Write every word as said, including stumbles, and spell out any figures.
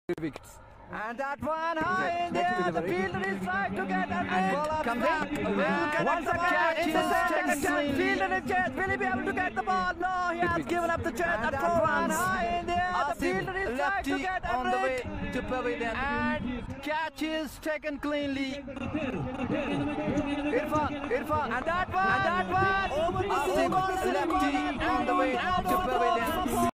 wickets. And that one high in the air, the fielder is trying to get a ball Comes in. And once again, it's the second time, fielder is chased. Will he be able to get the ball? No, he has given up the chase. And that one high in the air, the fielder is trying to get a on the way to pavilion. And catch is taken cleanly. Irfan, Irfan, and that one, and that one, over the Asim, lefty on the way to pavilion.